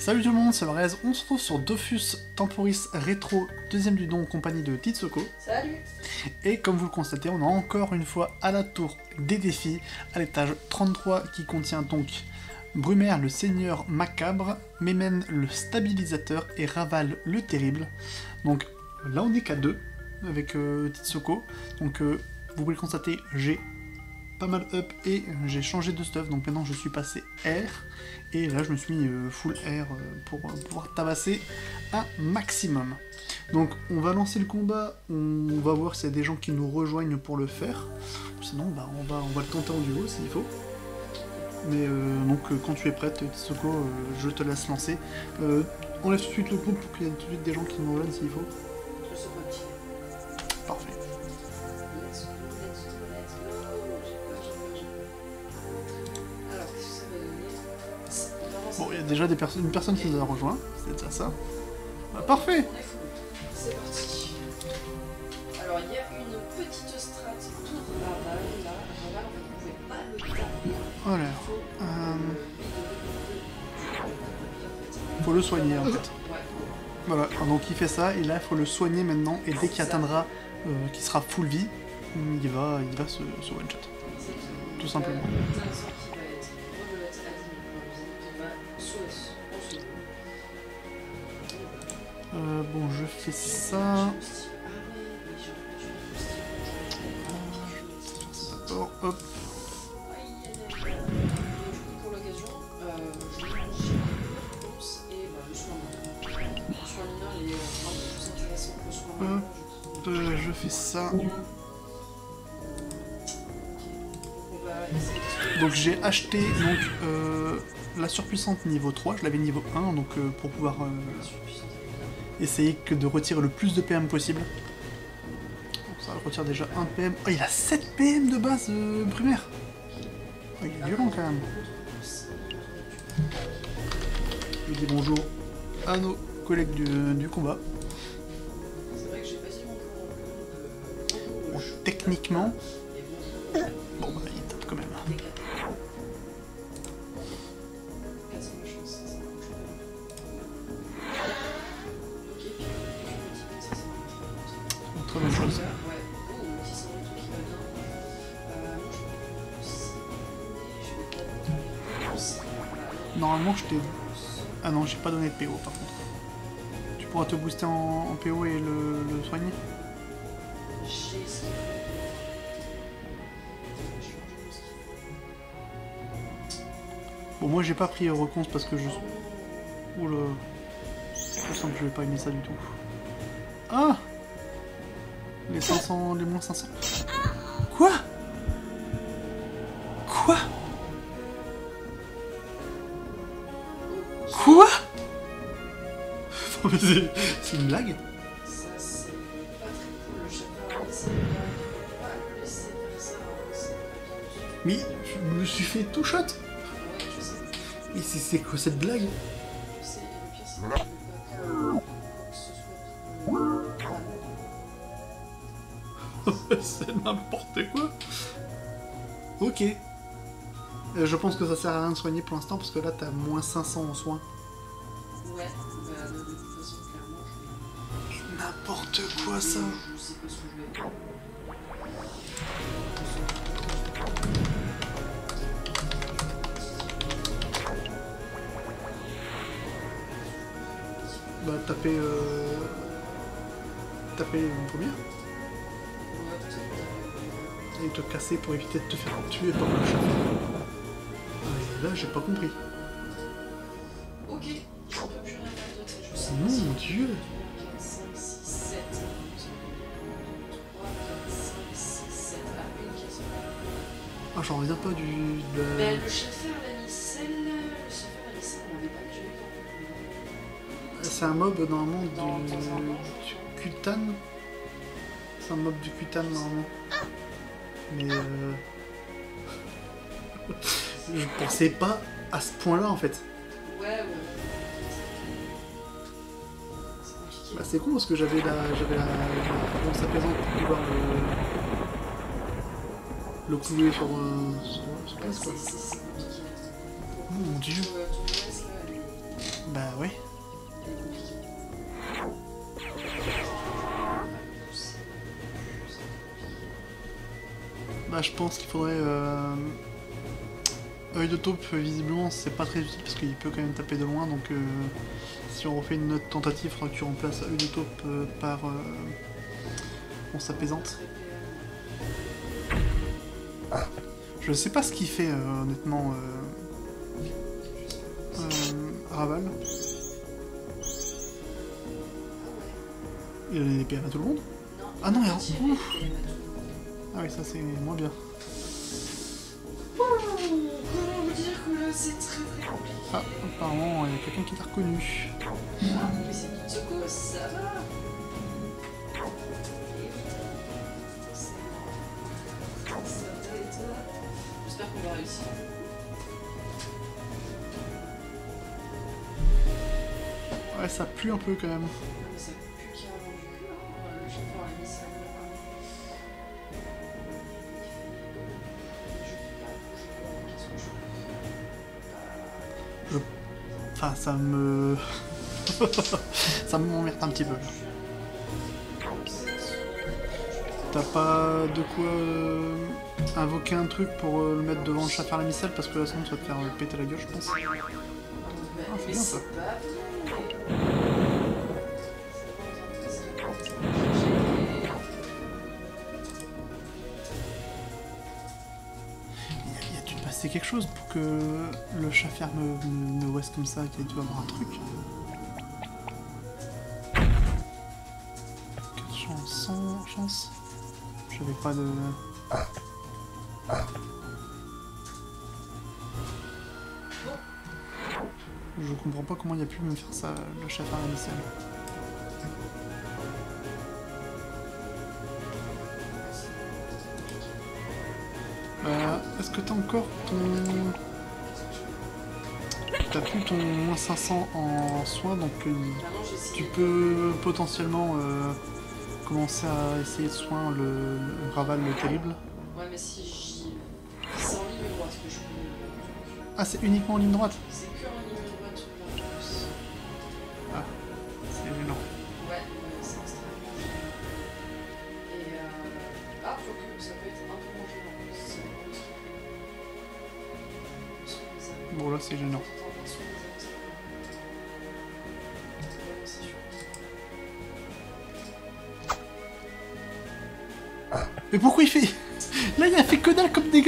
Salut tout le monde, c'est Varese, on se retrouve sur Dofus Temporis Retro, deuxième du nom en compagnie de Titsoko. Salut. Et comme vous le constatez, on est encore une fois à la tour des défis, à l'étage 33 qui contient donc Brumaire le Seigneur Macabre, Mémène le Stabilisateur et Raval le Terrible. Donc là on est qu'à 2 avec Titsoko, donc vous pouvez le constater, j'ai pas mal up et j'ai changé de stuff, donc maintenant je suis passé R et là je me suis mis full R pour pouvoir tabasser un maximum. Donc on va lancer le combat, on va voir s'il y a des gens qui nous rejoignent pour le faire, sinon bah, on va le tenter en duo s'il faut. Mais donc quand tu es prête Titsoko, je te laisse lancer. Enlève tout de suite le groupe pour qu'il y ait tout de suite des gens qui nous rejoignent s'il faut. Parfait. Bon, il y a déjà une personne qui nous a rejoint, c'est déjà ça. Bah, parfait. C'est parti. Alors, il y a une petite strat pour Raval, là. Raval, on ne pouvait pas le taper. Alors, faut le soigner en fait. Ouais. Voilà, donc il fait ça, et là il faut le soigner maintenant, et dès qu'il atteindra, qu'il sera full vie, il va se one shot. Tout simplement. Bon, je fais ça. D'abord, hop. Pour l'occasion, je je fais ça. Donc j'ai acheté donc, la surpuissante niveau 3, je l'avais niveau 1, donc pour pouvoir essayer de retirer le plus de PM possible. Donc ça retire déjà 1 PM. Oh, il a 7 PM de base, Brumaire. Oh, il est violent quand même. Je dis bonjour à nos collègues du combat. Bon, techniquement... Bon bah il tape quand même. Très bonne chose. Normalement je t'ai... Ah non, j'ai pas donné de PO par contre. Tu pourras te booster en PO et le soigner. Bon, moi j'ai pas pris reconce parce que je... Oula... Je sens que je vais pas aimer ça du tout. Ah! Les 500... les moins 500... Quoi? Quoi? Quoi? C'est une blague? Ça, c'est pas très cool. Le chef pas le laisser faire ça. Mais je me suis fait tout shot. Ouais, je sais. Mais c'est quoi cette blague? Le pire, c'est que je ne veux pas que ce soit C'est n'importe quoi. Ok. Je pense que ça sert à rien de soigner pour l'instant parce que là t'as moins 500 en soins. Ouais, bah, de toute façon, clairement, N'importe quoi ça. je sais pas ce que je vais faire. Bah taper une première et te casser pour éviter de te faire tuer par le chat. Ah, et là j'ai pas compris. Ok, je peux plus rien faire d'autre, je sais. Mon dieu. 4, 5, 6, 7. 3, 4, 5, 6, 7. Ah, une case. Ah j'en reviens pas du... Mais le chauffeur, la nicelle, on n'avait pas déjà eu. C'est un mob normalement du Kutan. C'est un mob du Kutan normalement. Mais je pensais pas à ce point-là en fait. Ouais. C'est compliqué. Bah c'est con parce que j'avais la réponse à présent pour pouvoir le clouer sur place quoi. C'est compliqué. Oh mon dieu. Ton OS là, elle est... Bah oui. Elle est compliquée. Bah je pense qu'il faudrait... Œil de taupe, visiblement, c'est pas très utile parce qu'il peut quand même taper de loin, donc si on refait une autre tentative, il faudra que tu remplaces œil de taupe par once apaisante. Je sais pas ce qu'il fait, honnêtement, Raval. Il a les PM à tout le monde? Ah non, il y a... Ouf. Ah oui, ça c'est moins bien. Comment vous dire que là c'est très compliqué. Ah, apparemment, il y a quelqu'un qui t'a reconnu. Mais c'est Mitsuko, ça va. J'espère qu'on va réussir. Ouais, ça pue un peu quand même. Non, mais ça pue carrément du cul, hein. Le chauffeur a mis ça. Enfin, ça me... ça m'emmerde un petit peu. T'as pas de quoi invoquer un truc pour le mettre devant le chat faire la micelle parce que là sinon tu vas te faire péter la gueule je pense. Ah, c'est bien ça. Y a-tu passé quelque chose pour que le chat ferme me ouest comme ça qu'il doit avoir un truc? 4 chances, 100 chances. J'avais pas de... Je comprends pas comment il a pu me faire ça, le chat faire la micelle. Est-ce que t'as encore ton... T'as plus ton moins 500 en soins, donc tu peux potentiellement commencer à essayer de soin le Raval le terrible. Ouais, mais si j'y... C'est en ligne droite que je peux... Ah, c'est uniquement en ligne droite? C'est que en ligne droite en plus. Ah, c'est gênant. Ouais, c'est extrêmement gênant. Et ah, faut que ça peut être un peu moins gênant. Bon, là, c'est gênant. Mais pourquoi il fait... Là, il a fait que dalle comme dégâts.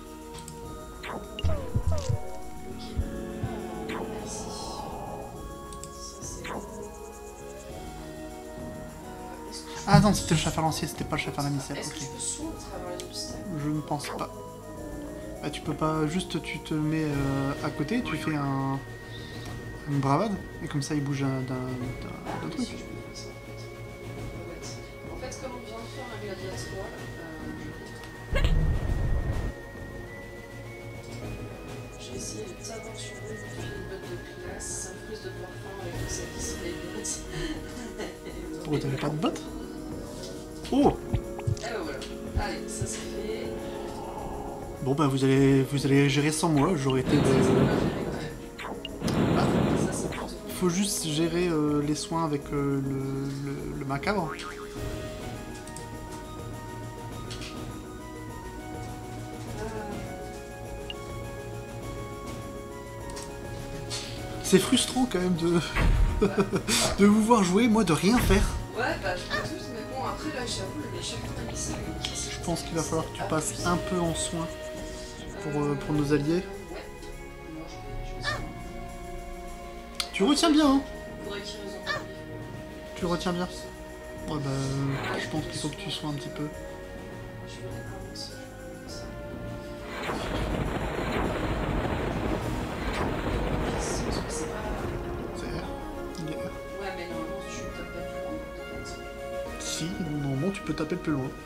Ah non, c'était le chat à lancier, c'était pas le chat à la micelle. Est-ce Ok. que je peux soin à travers les obstacles? Je ne pense pas. Bah, tu peux pas... Juste, tu te mets à côté, tu fais une bravade, et comme ça, il bouge d'un truc. En fait, comme on vient de faire un gladiatoire, j'ai essayé de t'avoir sur le depuis une botte de classe, un plus de parfum avec le sac qui se fait les bottes. Pourquoi t'avais pas de bottes? Oh! Et ben voilà. Allez, ça c'est fait. Bon bah vous allez gérer sans moi, j'aurais été de... Ah, Ça c'est plutôt. faut juste gérer les soins avec le macabre. C'est frustrant quand même de... de vous voir jouer, moi de rien faire. Ouais, bah je peux tous, mais bon, après là, j'avoue, les chefs de la missile. Je pense qu'il va falloir que tu passes un peu en soins pour nos alliés. Ouais. Moi, je vais. Tu retiens bien, hein? Faudrait qu'ils nous en parlent. Tu retiens bien. Ouais bah, je pense qu'il faut que tu sois un petit peu. Je vais recommencer. C'est pas. C'est R. Il est R. Ouais, mais normalement, tu tapes pas plus loin, peut-être. Si, normalement tu peux taper de plus loin.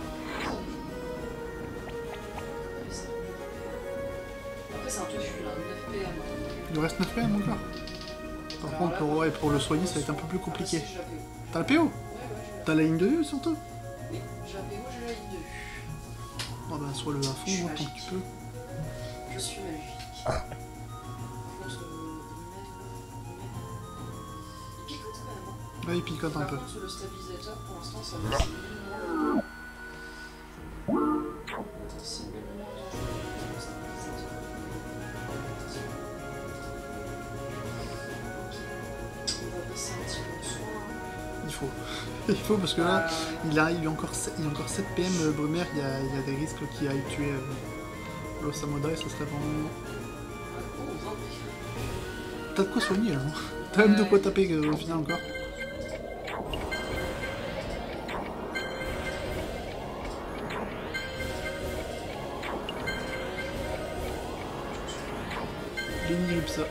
Après, c'est un peu ful, hein, 9 PM. Il reste 9 PM encore. Par Alors contre, là, pour, ouais, pour le soigner, ça va être un peu plus compliqué. Ah, si, j'ai la PO. T'as la PO? Ouais, ouais, j'ai T'as la ligne de vue surtout? Oui, j'ai la PO, j'ai la ligne de vue. Oh bah, sois le à fond, suis moi, tant que magique. tu peux. Je suis magique. Par contre, mettre Là, il picote un Par peu. contre, le stabilisateur, pour l'instant, ça va. C'est mignon. C'est mignon, le stabilisateur. On va passer un petit peu de soin. Il faut. Il faut parce que là, il a encore 7 PM Brumaire, il y a des risques qu'il aille tuer l'Osamoda et ça serait vraiment... Oh, 20. T'as de quoi soigner là, hein. T'as même de quoi taper au final encore. L'inhibe ça.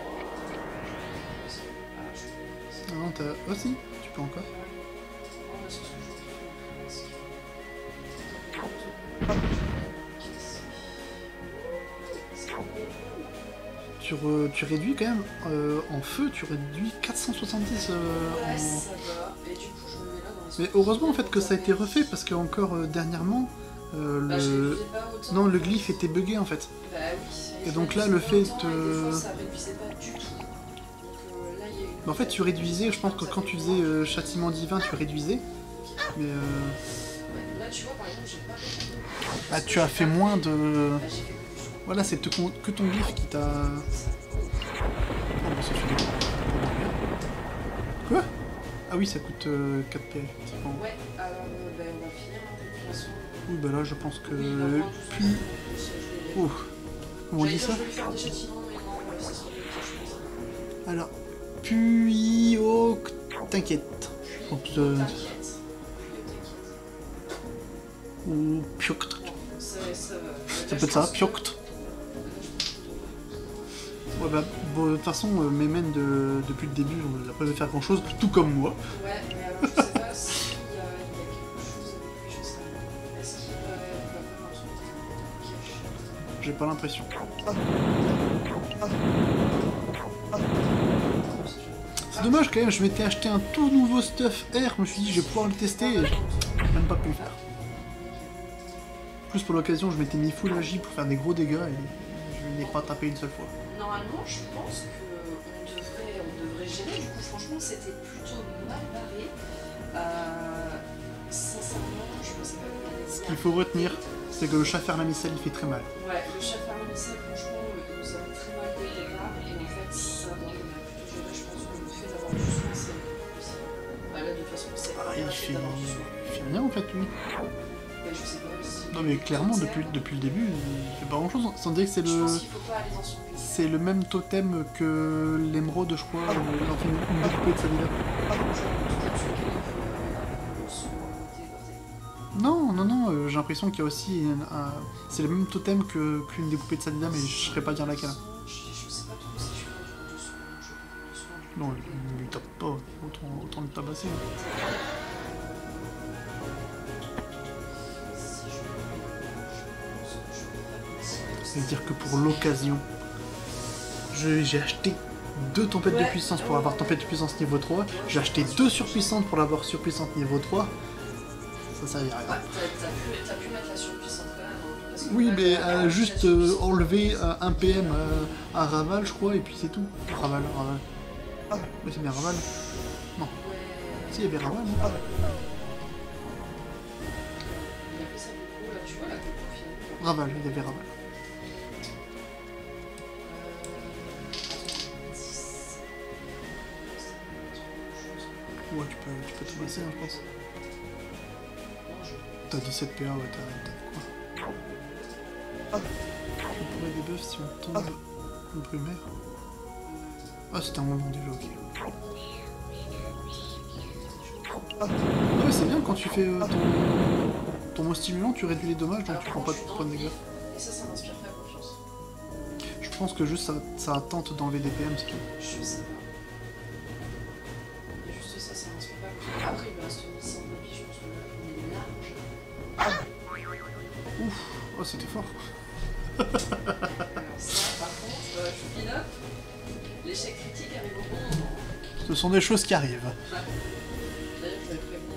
Ah non, t'as... Oh si, tu peux encore. Tu réduis quand même, en feu, tu réduis 470 Ouais, en... ça va. Et du coup, je me mets là dans les... Mais heureusement en fait que ça a été refait parce que encore dernièrement, Bah, je le... réduisais pas autant. Non, le glyphe était buggé en fait. Bah oui. Et donc là, ça le réduisait fait pas autant, et des de- fois, ça réduisait pas du tout. Donc là, il y a eu... Mais en fait, tu réduisais, je pense que quand tu faisais châtiment divin, tu réduisais. Mais Ouais, là, tu vois, par exemple, j'ai pas... bah, tu as fait moins de... Bah, j'ai fait plus de soin. Voilà, c'est que ton glyphe qui t'a... Oh, bah, ça fait des... Quoi? Ah oui, ça coûte 4 PL, effectivement. Ouais, alors, bah, on va finir, hein, de toute façon. Oui, bah là, je pense que... Oui, il va moins Puis... Oh, comment on dit ça? Je vais lui faire des châtiments, mais non, ouais, ça sera le cas, je pense. Alors... Puis... Oh... T'inquiète. Donc, T'inquiète. ou pioct. Ça Ça peut être ça, pioct. Ouais bah, bon, de toute façon, Memen depuis le début, on n'a pas de faire grand chose, tout comme moi. Ouais, mais alors je sais pas s'il y a quelque chose avec lui, je sais pas. Est-ce qu'il va faire un truc qui cache? J'ai pas l'impression. C'est dommage quand même, je m'étais acheté un tout nouveau stuff R, je me suis dit je vais pouvoir le tester et j'ai même pas pu le faire. En plus pour l'occasion, je m'étais mis full magie pour faire des gros dégâts et je n'ai pas tapé une seule fois. Normalement, je pense qu'on devrait gérer. Du coup, franchement, c'était plutôt mal barré. Sincèrement, je pensais pas qu'on allait... Ce qu'il faut retenir, c'est que le chat faire la missile, il fait très mal. Ouais, le chat fermé-missile, franchement, il nous a très mal fait des dégâts. Et en fait, ça, on a plutôt géré. Je pense que le fait d'avoir du soin, c'est possible. Bah là, de toute façon, c'est Ah, il fait rien en fait lui. Mais je sais pas si... Non mais clairement depuis le début, il fait pas grand chose. Sans dire que c'est Je le... pense qu'il faut pas aller dans son but. C'est le même totem que l'émeraude, je crois, enfin une découpée de sa vida. Non, non, non, j'ai l'impression qu'il y a aussi c'est le même totem qu'une découpée de sa vida, mais je saurais pas dire laquelle. Je sais pas trop si je fais un truc de soin. Je fais du soin. Non, il lui tape pas, autant le tabasser. Si je pense que je peux pas C'est-à-dire que pour l'occasion, j'ai acheté 2 tempêtes de puissance pour avoir tempête de puissance niveau 3, j'ai acheté 2 surpuissantes pour l'avoir surpuissante niveau 3, ça servira à rien. T'as pu mettre la surpuissante quand même. Hein, parce que Oui, là, mais la juste puissance- enlever 1 PM à Raval, je crois, et puis c'est tout. Raval. Ah, mais c'est bien Raval. Ouais. Si, il y avait Raval, non Il a fait ça beaucoup, là, tu vois, la coupe au final. Raval, il y avait Raval. Ouais, tu peux te baisser, hein, je pense. T'as 17 PA, ouais, t'as quoi. On pourrait des buffs si on tombe le brumaire. Ah, c'était un moment déjà, ok. Ah ouais, c'est bien quand tu fais ton mot stimulant, tu réduis les dommages, donc tu prends pas de points de dégâts. Et ça m'inspire pas confiance. Je pense que juste ça tente d'enlever des PM, c'est tout. Je sais pas. Et juste ça m'inspire pas confiance. Après, il me reste 100 de vie, je pense que là, on est large. Ouf, oh c'était fort. Alors ça, par contre, je finis là. L'échec critique arrive au bon moment. Ce sont des choses qui arrivent. D'ailleurs, je vais prévenir.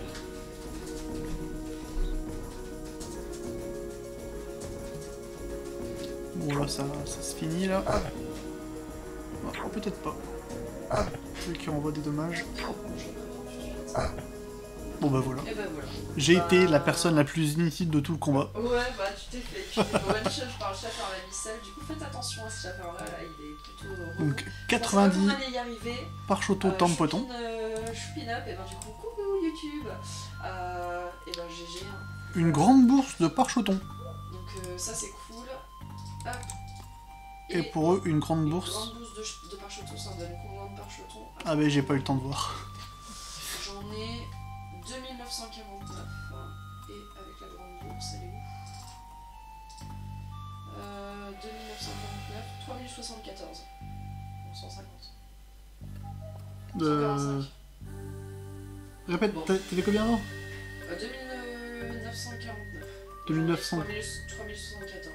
Bon là ça se finit là. Bon, peut-être pas. Celui qui envoie des dommages. Je préviens. Bon bah voilà. Et ben voilà. J'ai été la personne la plus inutile de tout le combat. Ouais, bah tu t'es fait one-shot par le chasseur à la ficelle. Du coup, faites attention à ce chasseur-là, là, il est plutôt... Donc Bon, 90 on allait y arriver. par Choto Tampoton. Choupin up, et ben du coup, coucou YouTube. Et ben GG. Hein. Une grande bourse de Parchoton. Donc ça c'est cool. Hop. Et pour eux, une grande Une bourse. grande bourse de Parchoton, ça en donne combien de Parchoton? Ah bah j'ai pas eu le temps de voir. J'en ai 2949. Et avec la grande bourse, elle est où 2949, 3074. Donc 150. 145. Répète, Bon. t'avais combien avant 2949. 2900. 3074.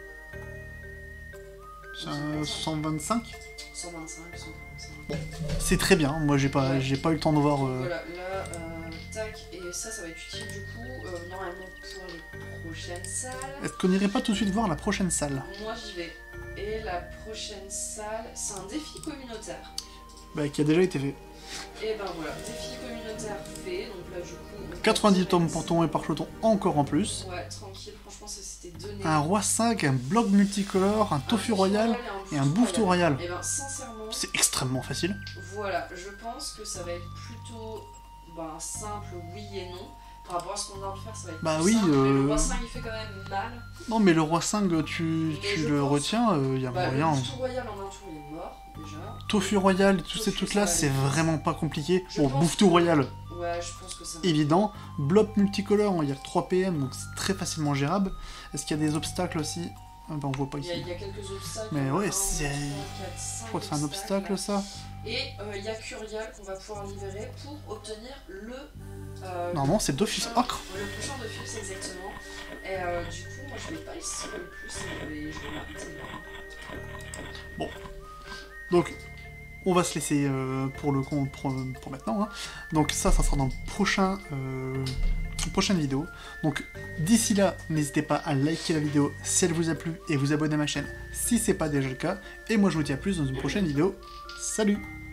C'est un 125. 125, 145. C'est très bien, moi j'ai pas eu le temps de voir. Voilà, là, tac, et ça va être utile du coup, normalement pour les prochaines salles. Est-ce qu'on irait pas tout de suite voir la prochaine salle? Moi j'y vais. Et la prochaine salle, c'est un défi communautaire. Bah qui a déjà été fait. Et ben voilà, défi communautaire fait, donc là du coup... 90 tomes pour ton et Parchoton encore en plus. Ouais, tranquille, franchement ça s'était donné. Un roi 5, un bloc multicolore, un tofu royal et un bouffetou royal. Et ben sincèrement, C'est extrêmement facile. voilà, je pense que ça va être plutôt simple, oui et non. Par rapport à ce qu'on vient de faire, ça va être Bah plus oui, simple, mais le roi 5 il fait quand même mal. Non mais le roi 5, tu Mais je le pense- retiens, y a moyen. Le bouffetou royal en un tour il est mort, déjà. Tofu royal, tous ces Tofu, trucs là, ça va c'est aller. vraiment pas compliqué. Je Bon, pense bouffetou que- royal, Ouais, je pense que ça va. évident. Bloc multicolore, il y a 3 PM, donc c'est très facilement gérable. Est-ce qu'il y a des obstacles aussi? Ah bah on voit pas Il y, a, ici. il y a quelques obstacles. Mais ouais, 1, c'est- 2, 3, 4, 5 Je crois que c'est un obstacle ça. Et il y a Curial qu'on va pouvoir libérer pour obtenir le. Normalement c'est Dofus Ocre. Le prochain de Fus, exactement. Et du coup, moi je vais pas le spoil plus, mais je vais m'arrêter là. Donc on va se laisser pour le compte pour maintenant. Hein. Donc ça sera dans le prochaine vidéo. Donc d'ici là, n'hésitez pas à liker la vidéo si elle vous a plu et vous abonner à ma chaîne si c'est pas déjà le cas. Et moi je vous dis à plus dans une prochaine vidéo. Salut!